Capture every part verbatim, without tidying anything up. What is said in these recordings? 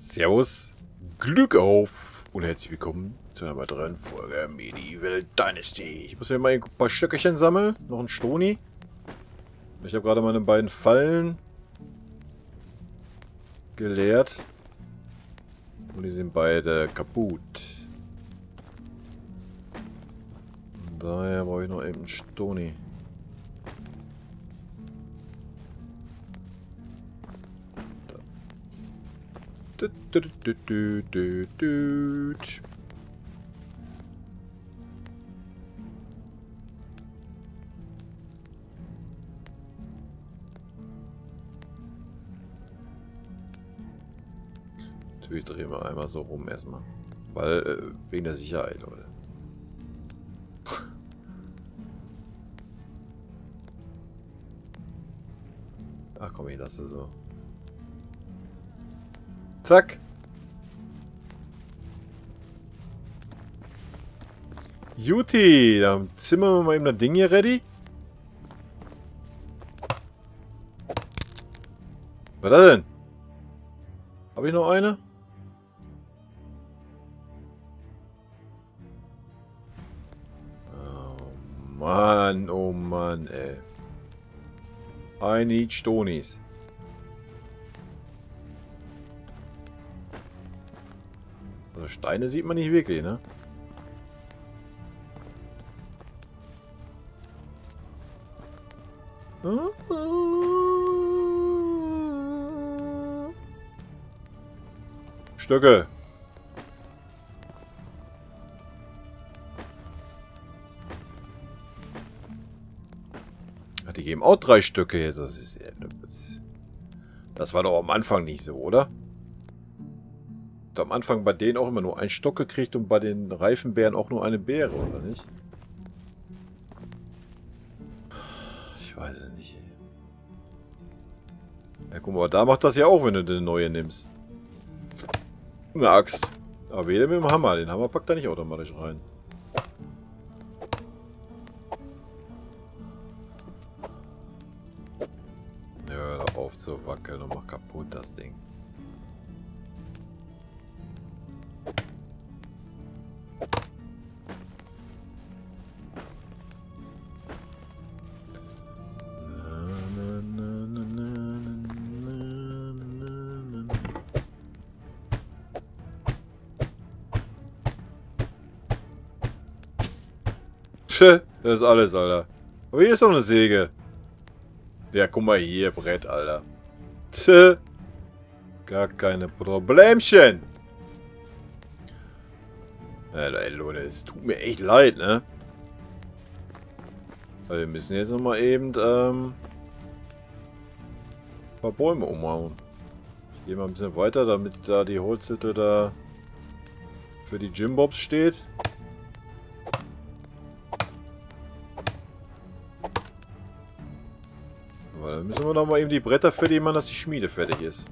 Servus, Glück auf und herzlich willkommen zu einer weiteren Folge Medieval Dynasty. Ich muss mir mal ein paar Stöckerchen sammeln, noch ein Stoni. Ich habe gerade meine beiden Fallen geleert und die sind beide kaputt. Und daher brauche ich noch eben einen Stoni. Düt, düt, düt, düt, düt, düt. Natürlich drehen wir einmal so rum erstmal. Weil, äh, wegen der Sicherheit, Leute. Ach komm, ich lasse so. Zack. Juti, dann zimmern wir mal eben das Ding hier ready. Was ist das denn? Habe ich noch eine? Oh Mann, oh Mann, ey. I need Stonis. Also Steine sieht man nicht wirklich, ne? Stöcke. Ach, die geben auch drei Stücke jetzt. Das ist, das war doch am Anfang nicht so, oder? Am Anfang bei denen auch immer nur ein Stock gekriegt und bei den Reifenbären auch nur eine Beere, oder nicht? Ich weiß es nicht. Ja, guck mal, da macht das ja auch, wenn du den neue nimmst. Eine Axt. Aber weder mit dem Hammer. Den Hammer packt er nicht automatisch rein. Ja, hör doch auf zu wackeln und mach kaputt das Ding. Das ist alles, Alter. Aber hier ist noch eine Säge. Ja, guck mal hier, Brett, Alter. Tö. Gar keine Problemchen. Alter, ey, Leute, es tut mir echt leid, ne? Aber wir müssen jetzt nochmal eben, ähm, ein paar Bäume umhauen. Ich gehe mal ein bisschen weiter, damit da die Holzhütte da für die Jimbobs steht. Aber dann müssen wir noch mal eben die Bretter fertig machen, dass die Schmiede fertig ist.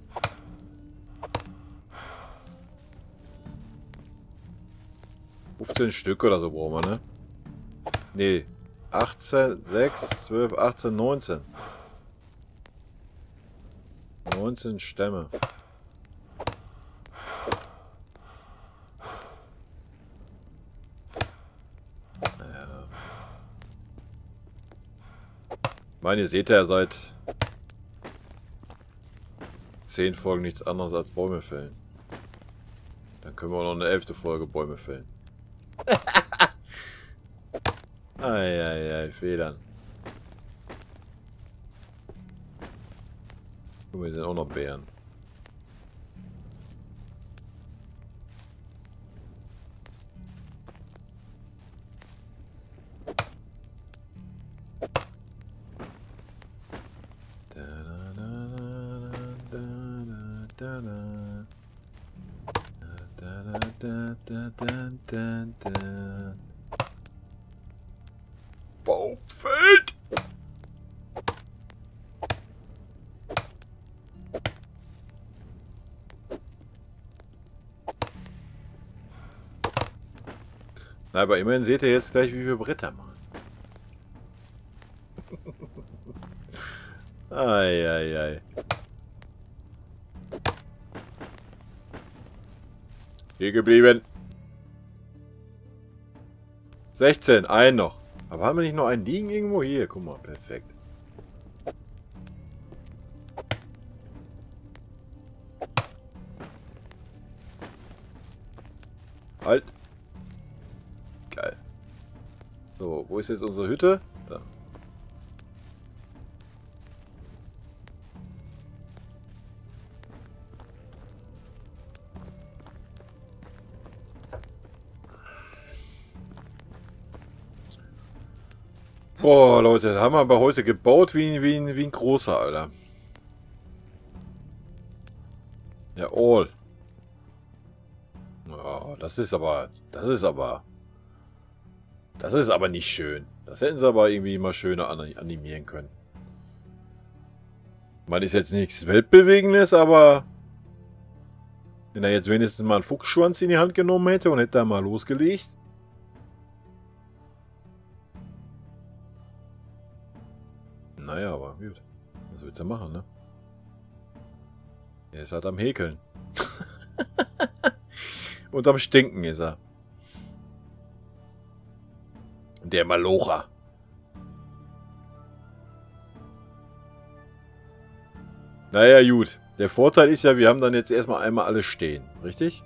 fünfzehn Stück oder so brauchen wir, ne? Ne, achtzehn, sechs, zwölf, achtzehn, neunzehn. neunzehn Stämme. Naja. Ich meine, ihr seht ja seit zehn Folgen nichts anderes als Bäume fällen. Dann können wir auch noch eine elfte Folge Bäume fällen. Eieiei, Federn. Und wir sind auch noch Bären. Baumfeld! Na, aber immerhin seht ihr jetzt gleich, wie wir Bretter machen. Eieiei. Hier geblieben. sechzehn, ein noch. Aber haben wir nicht noch einen liegen irgendwo? Hier, guck mal, perfekt. Halt. Geil. So, wo ist jetzt unsere Hütte? Da. Boah, Leute, da haben wir aber heute gebaut wie, wie, wie ein großer, Alter. Ja, all. Oh, das ist aber, das ist aber, das ist aber nicht schön. Das hätten sie aber irgendwie mal schöner animieren können. Man ist jetzt nichts Weltbewegendes, aber wenn er jetzt wenigstens mal einen Fuchsschwanz in die Hand genommen hätte und hätte da mal losgelegt. Naja, aber gut. Was willst du machen, ne? Er ist halt am Häkeln. Und am Stinken ist er. Der Malocher. Naja, gut. Der Vorteil ist ja, wir haben dann jetzt erstmal einmal alles stehen. Richtig?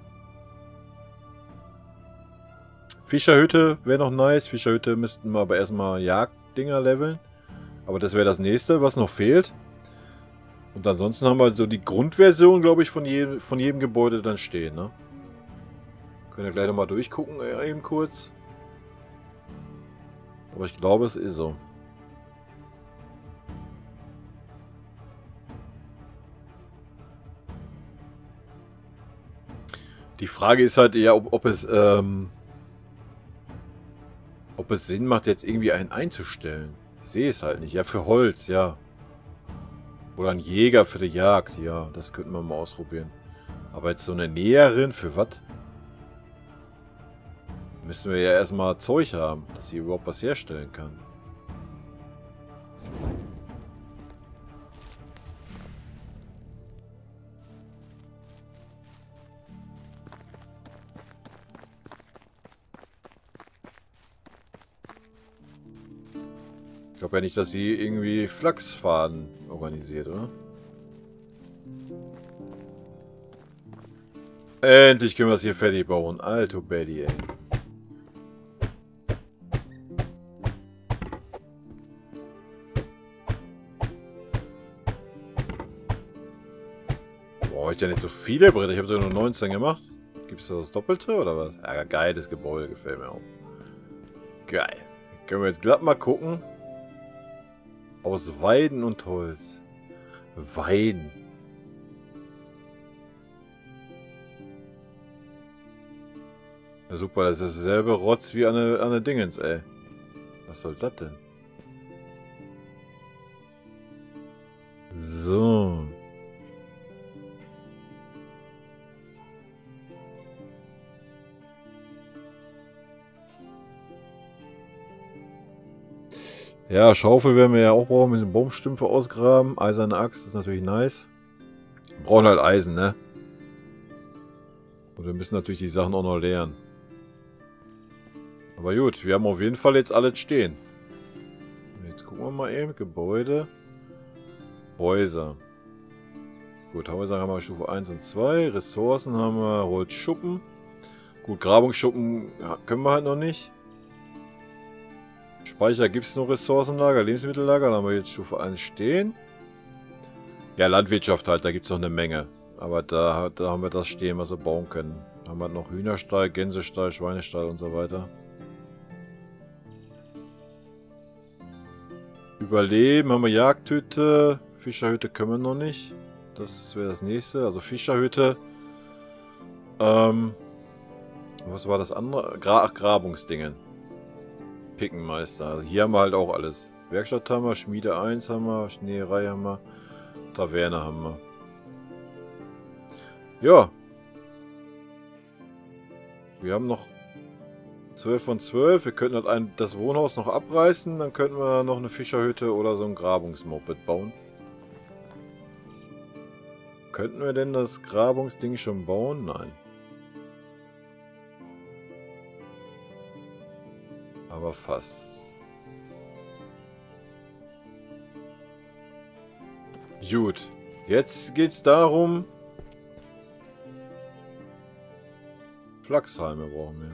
Fischerhütte wäre noch nice. Fischerhütte müssten wir aber erstmal Jagddinger leveln. Aber das wäre das nächste, was noch fehlt. Und ansonsten haben wir so die Grundversion, glaube ich, von jedem, von jedem Gebäude dann stehen, ne? Können wir gleich nochmal durchgucken, äh, eben kurz. Aber ich glaube, es ist so. Die Frage ist halt eher, ob, ob es, ähm, ob es Sinn macht, jetzt irgendwie einen einzustellen. Ich sehe es halt nicht. Ja, für Holz, ja. Oder ein Jäger für die Jagd, ja. Das könnten wir mal ausprobieren. Aber jetzt so eine Näherin, für was? Müssen wir ja erstmal Zeug haben, dass sie überhaupt was herstellen kann. Ich glaube ja nicht, dass sie irgendwie Flachsfaden organisiert, oder? Endlich können wir es hier fertig bauen. Alto Belly, ey. Brauche ich denn nicht so viele Bretter? Ich habe doch nur neunzehn gemacht. Gibt es da das Doppelte oder was? Ja, geiles Gebäude, gefällt mir auch. Geil. Können wir jetzt glatt mal gucken. Aus Weiden und Holz. Weiden. Ja, super, das ist dasselbe Rotz wie an der, an der Dingens, ey. Was soll das denn? So. Ja, Schaufel werden wir ja auch brauchen, mit den Baumstümpfe ausgraben. Eiserne Axt ist natürlich nice. Wir brauchen halt Eisen, ne? Und wir müssen natürlich die Sachen auch noch leeren. Aber gut, wir haben auf jeden Fall jetzt alles stehen. Jetzt gucken wir mal eben. Gebäude. Häuser. Gut, Häuser haben wir Stufe eins und zwei. Ressourcen haben wir Holzschuppen. Gut, Grabungsschuppen können wir halt noch nicht. Speicher gibt es noch Ressourcenlager, Lebensmittellager, da haben wir jetzt Stufe eins stehen. Ja, Landwirtschaft halt, da gibt es noch eine Menge. Aber da, da haben wir das stehen, was wir bauen können. Da haben wir noch Hühnerstall, Gänsestall, Schweinestall und so weiter. Überleben haben wir Jagdhütte, Fischerhütte können wir noch nicht. Das wäre das nächste, also Fischerhütte. Ähm, was war das andere? Gra Ach, Grabungsdingen. Pickenmeister. Also hier haben wir halt auch alles. Werkstatt haben wir, Schmiede eins haben wir, Schneerei haben wir, Taverne haben wir. Ja. Wir haben noch zwölf von zwölf. Wir könnten halt ein, das Wohnhaus noch abreißen. Dann könnten wir noch eine Fischerhütte oder so ein Grabungsmoped bauen. Könnten wir denn das Grabungsding schon bauen? Nein. Aber fast. Gut. Jetzt geht's darum... Flachshalme brauchen wir.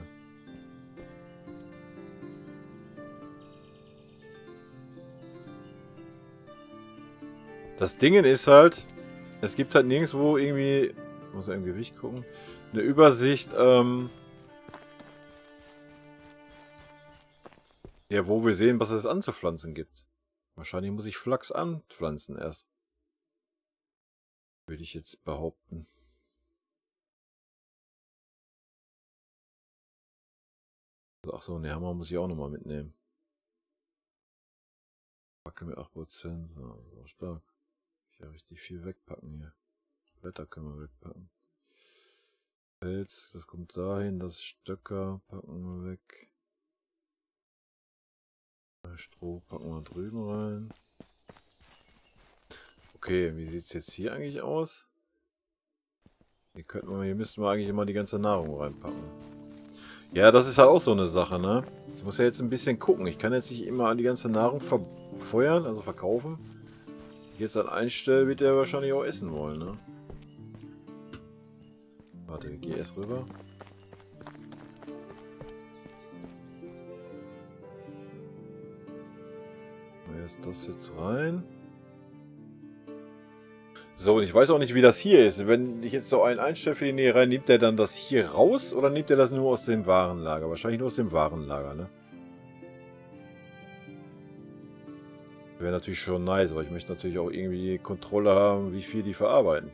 Das Ding ist halt, es gibt halt nirgendwo irgendwie, ich muss ja im Gewicht gucken, eine Übersicht, ähm, ja, wo wir sehen, was es anzupflanzen gibt. Wahrscheinlich muss ich Flachs anpflanzen erst. Würde ich jetzt behaupten. Achso, ne, Hammer muss ich auch nochmal mitnehmen. Packe mit acht Prozent, so, so stark. Ich ja richtig viel wegpacken hier. Blätter können wir wegpacken. Pelz, das kommt dahin, das Stöcker packen wir weg. Stroh packen wir drüben rein. Okay, wie sieht es jetzt hier eigentlich aus? Hier, könnten wir, hier müssten wir eigentlich immer die ganze Nahrung reinpacken. Ja, das ist halt auch so eine Sache, ne? Ich muss ja jetzt ein bisschen gucken. Ich kann jetzt nicht immer die ganze Nahrung verfeuern, also verkaufen. Jetzt an einstellen, wird der wahrscheinlich auch essen wollen, ne? Warte, ich gehe erst rüber. Erst das jetzt rein. So, und ich weiß auch nicht, wie das hier ist. Wenn ich jetzt so einen einstelle für die Nähe rein, nimmt der dann das hier raus oder nimmt er das nur aus dem Warenlager? Wahrscheinlich nur aus dem Warenlager, ne? Wäre natürlich schon nice, aber ich möchte natürlich auch irgendwie Kontrolle haben, wie viel die verarbeiten.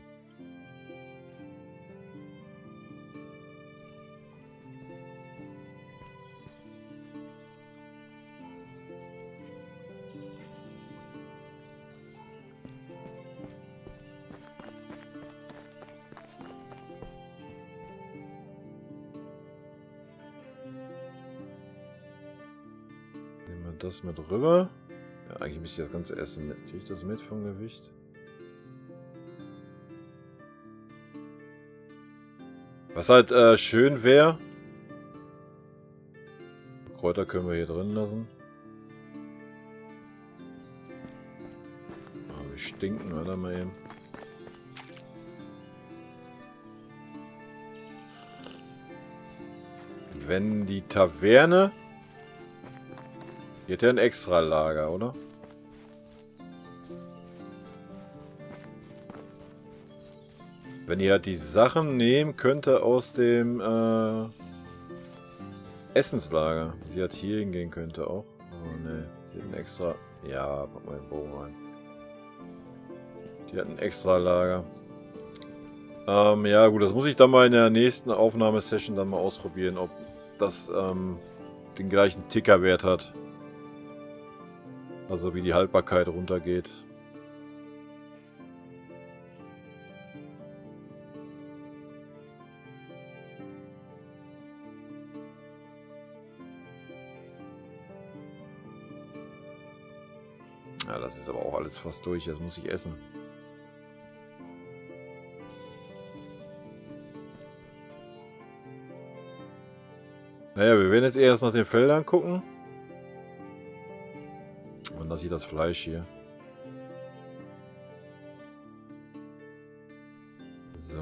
Nehmen wir das mit rüber. Ja, eigentlich müsste ich das ganze Essen mit. Kriege ich das mit vom Gewicht? Was halt äh, schön wäre. Kräuter können wir hier drin lassen. Oh, wir stinken, oder mal eben. Wenn die Taverne... Die hat ja ein Extra-Lager, oder? Wenn ihr halt die Sachen nehmen könnte aus dem äh, Essenslager. Sie hat hier hingehen könnte auch. Oh ne, sie hat ein extra... Ja, pack mal den Bogen rein. Die hat ein Extra-Lager. Ähm, ja gut, das muss ich dann mal in der nächsten Aufnahmesession dann mal ausprobieren, ob das ähm, den gleichen Tickerwert hat. Also wie die Haltbarkeit runtergeht. Ja, das ist aber auch alles fast durch. Jetzt muss ich essen. Naja, wir werden jetzt erst nach den Feldern gucken. Und da sieht das Fleisch hier. So.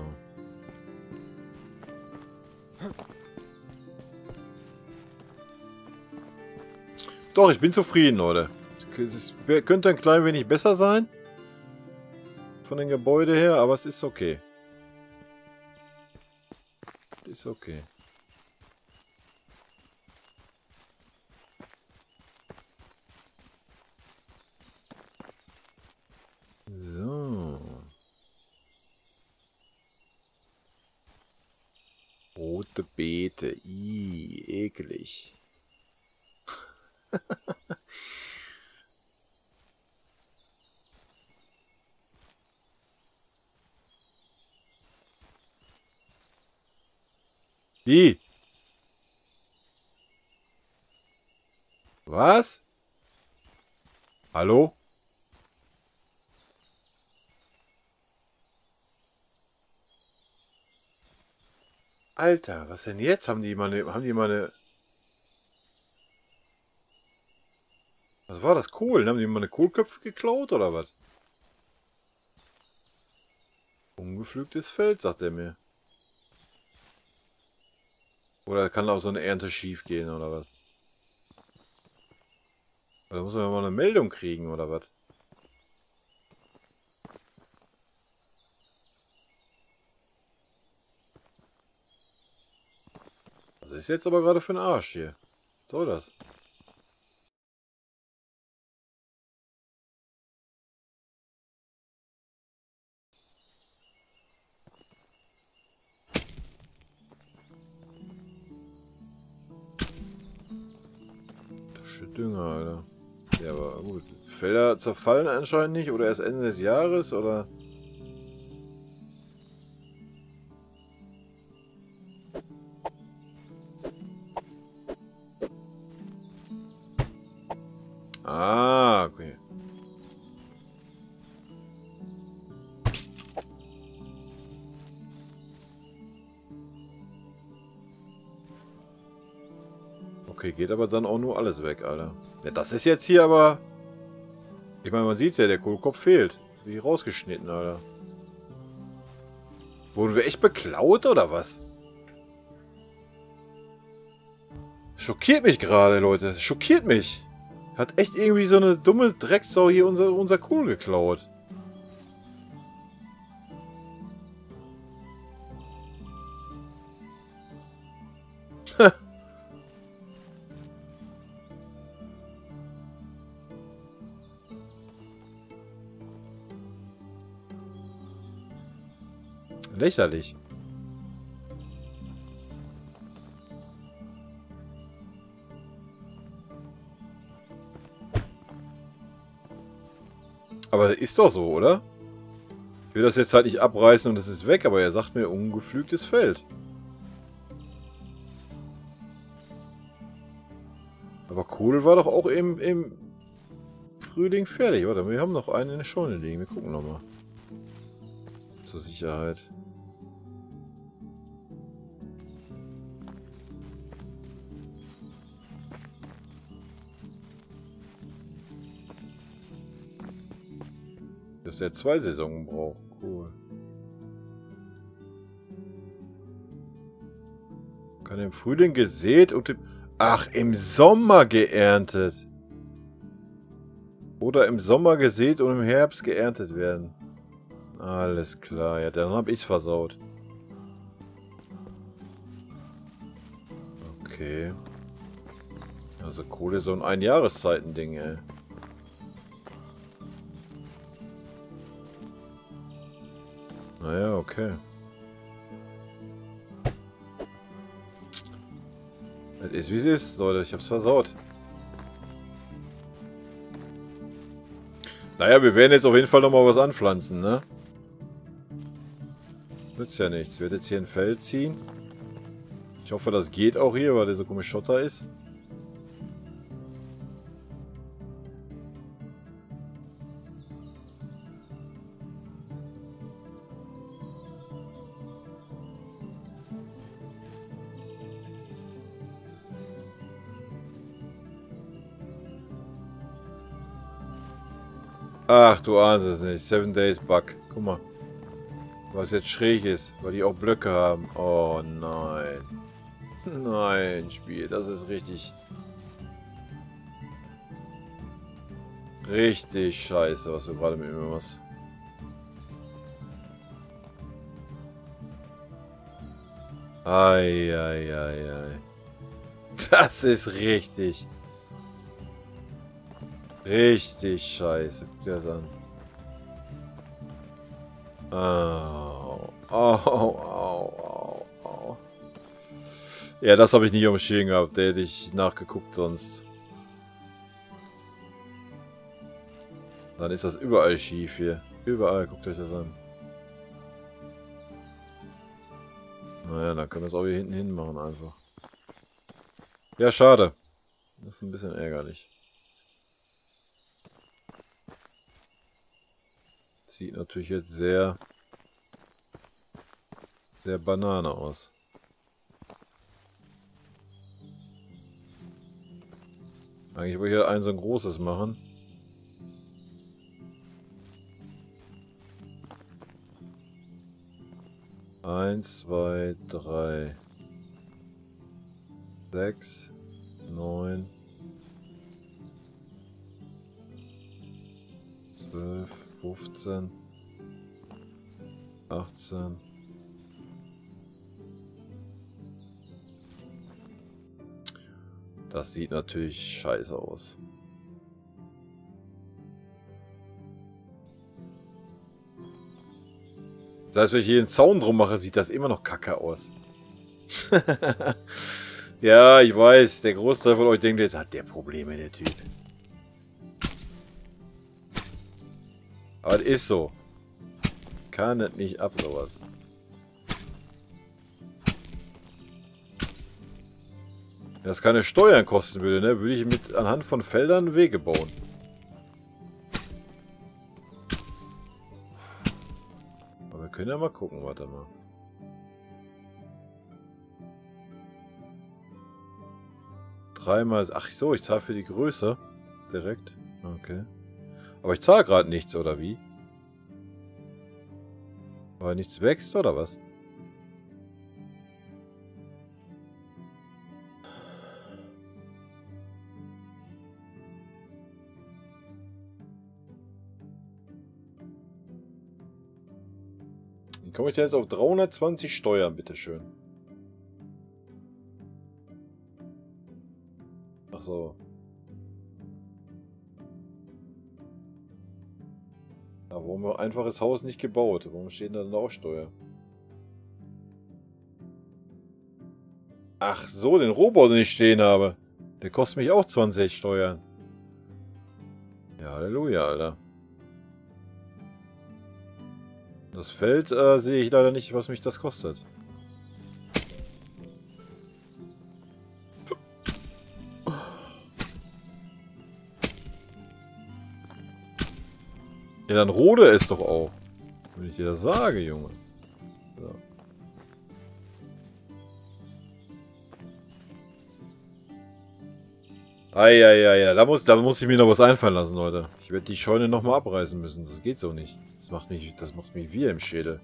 Doch, ich bin zufrieden, Leute. Es könnte ein klein wenig besser sein. Von den Gebäuden her, aber es ist okay. Ist okay. So. Rote Beete. Ih, eklig. Wie? Was? Hallo? Alter, was denn jetzt? Haben die mal eine... Haben die mal eine... war das? Kohl? Haben die meine Kohlköpfe geklaut oder was? Ungepflügtes Feld, sagt er mir. Oder kann auch so eine Ernte schief gehen oder was? Da muss man ja mal eine Meldung kriegen oder was? Das ist jetzt aber gerade für den Arsch hier. Was soll das? Dünger, Alter. Ja, aber gut. Felder zerfallen anscheinend nicht oder erst Ende des Jahres oder. Ah, okay. Okay, geht aber dann auch nur alles weg, Alter. Ja, das ist jetzt hier aber... Ich meine, man sieht's ja, der Kohlkopf fehlt. Wie rausgeschnitten, Alter. Wurden wir echt beklaut, oder was? Schockiert mich gerade, Leute. Schockiert mich. Hat echt irgendwie so eine dumme Drecksau hier unser, unser Kohl geklaut. Lächerlich. Aber ist doch so, oder? Ich will das jetzt halt nicht abreißen und es ist weg, aber er sagt mir ungepflügtes Feld. Aber Kohl war doch auch im, im Frühling fertig. Warte, wir haben noch einen in der Scheune liegen. Wir gucken nochmal. Zur Sicherheit. Dass der zwei Saisonen braucht. Cool. Kann im Frühling gesät und im... Ach, im Sommer geerntet. Oder im Sommer gesät und im Herbst geerntet werden. Alles klar. Ja, dann hab ich's versaut. Okay. Also Kohle ist so ein Einjahreszeiten-Ding, ey. Naja, okay. Das ist wie es ist, Leute. Ich hab's versaut. Naja, wir werden jetzt auf jeden Fall nochmal was anpflanzen, ne? Nützt ja nichts. Ich werde jetzt hier ein Feld ziehen. Ich hoffe, das geht auch hier, weil der so komisch Schotter ist. Ach, du ahnst es nicht. Seven Days Bug. Guck mal. Was jetzt schräg ist, weil die auch Blöcke haben. Oh nein. Nein, Spiel. Das ist richtig... Richtig scheiße, was du gerade mit mir machst. Ei, ei, ei, ei. Das ist richtig... Richtig scheiße. Guck dir das an. Au. Au, au, au, au. Ja, das habe ich nicht auf dem Schirm gehabt. Der hätte ich nachgeguckt sonst. Dann ist das überall schief hier. Überall. Guckt euch das an. Naja, dann können wir es auch hier hinten hin machen einfach. Ja, schade. Das ist ein bisschen ärgerlich. Sieht natürlich jetzt sehr, sehr Banane aus. Eigentlich wollte ich ja ein so ein großes machen. Eins, zwei, drei, sechs, neun, zwölf, fünfzehn, achtzehn. Das sieht natürlich scheiße aus. Das heißt, wenn ich hier den Zaun drum mache, sieht das immer noch kacke aus. Ja, ich weiß. Der Großteil von euch denkt jetzt, hat der Probleme, der Typ. Aber das ist so. Kann das nicht ab, sowas. Wenn das keine Steuern kosten würde, ne, würde ich mit anhand von Feldern Wege bauen. Aber wir können ja mal gucken, warte mal. Dreimal, ach so, ich zahle für die Größe. Direkt. Okay. Aber ich zahle gerade nichts, oder wie? Weil nichts wächst, oder was? Wie komme ich denn jetzt auf dreihundertzwanzig Steuern, bitteschön? Ach so. Ja, warum ein einfaches Haus nicht gebaut? Warum steht da denn auch Steuer? Ach so, den Rohbau, den ich stehen habe. Der kostet mich auch zwanzig Steuern. Ja, Halleluja, Alter. Das Feld äh, sehe ich leider nicht, was mich das kostet. Ja, dann rode es doch auch. Wenn ich dir das sage, Junge. So. Eieiei, da muss, da muss ich mir noch was einfallen lassen, Leute. Ich werde die Scheune nochmal abreißen müssen. Das geht so nicht. Das macht mich, das macht mich wie im Schädel.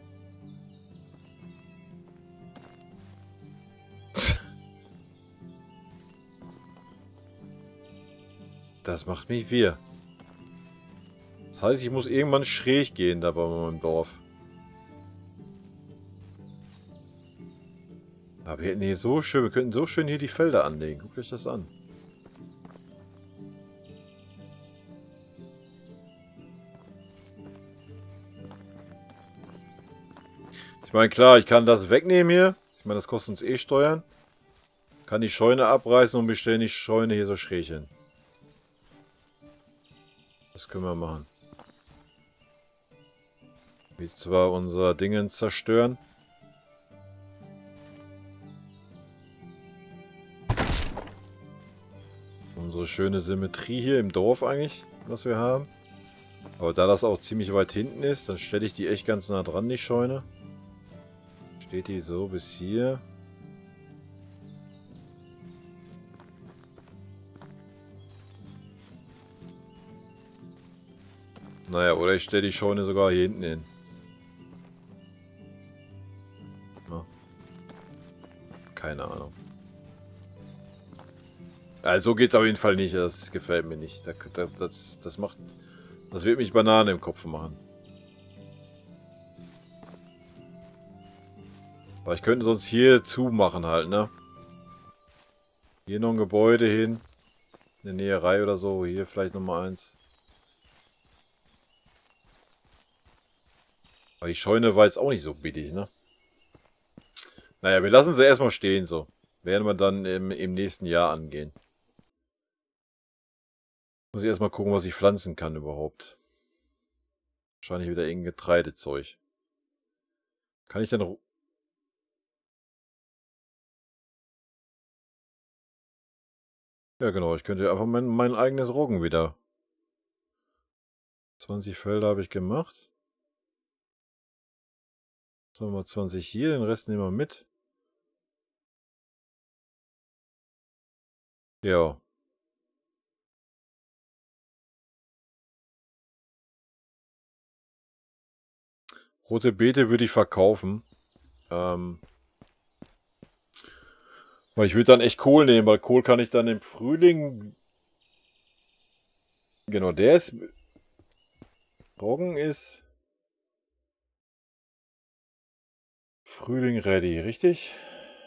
Das macht mich wir. Das heißt, ich muss irgendwann schräg gehen da bei meinem Dorf. Aber wir hätten hier so schön, wir könnten so schön hier die Felder anlegen. Guckt euch das an. Ich meine, klar, ich kann das wegnehmen hier. Ich meine, das kostet uns eh Steuern. Kann die Scheune abreißen und wir stellen die Scheune hier so schräg hin. Das können wir machen. Wie zwar unser Dingen zerstören. Unsere schöne Symmetrie hier im Dorf eigentlich, was wir haben. Aber da das auch ziemlich weit hinten ist, dann stelle ich die echt ganz nah dran, die Scheune. Steht die so bis hier. Naja, oder ich stelle die Scheune sogar hier hinten hin. Ja. Keine Ahnung. Also so geht's auf jeden Fall nicht. Das gefällt mir nicht. Das, das, das macht... Das wird mich Banane im Kopf machen. Aber ich könnte sonst hier zumachen halt, ne? Hier noch ein Gebäude hin. Eine Näherei oder so. Hier vielleicht nochmal eins. Aber die Scheune war jetzt auch nicht so billig, ne? Naja, wir lassen sie erstmal stehen so. Werden wir dann im, im nächsten Jahr angehen. Muss ich erstmal gucken, was ich pflanzen kann überhaupt. Wahrscheinlich wieder irgendein Getreidezeug. Kann ich denn... Ja genau, ich könnte einfach mein, mein eigenes Roggen wieder. zwanzig Felder habe ich gemacht. Sagen wir mal zwanzig hier, den Rest nehmen wir mit. Ja. Rote Beete würde ich verkaufen. Ähm, weil ich würde dann echt Kohl nehmen, weil Kohl kann ich dann im Frühling... Genau, der ist... Roggen ist... Frühling ready, richtig?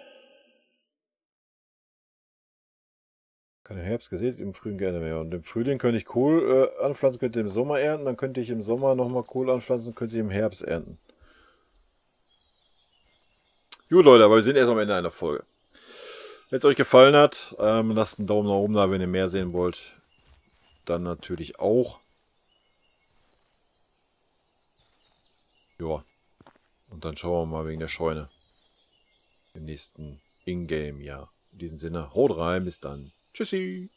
Kann im Herbst gesät, im Frühling gerne mehr. Und im Frühling könnte ich Kohl äh, anpflanzen, könnte im Sommer ernten, dann könnte ich im Sommer nochmal Kohl anpflanzen, könnte ich im Herbst ernten. Gut, Leute, aber wir sind erst am Ende einer Folge. Wenn es euch gefallen hat, ähm, lasst einen Daumen nach oben da, wenn ihr mehr sehen wollt. Dann natürlich auch. Ja. Und dann schauen wir mal wegen der Scheune. Im nächsten Ingame-Jahr. In diesem Sinne, haut rein, bis dann. Tschüssi.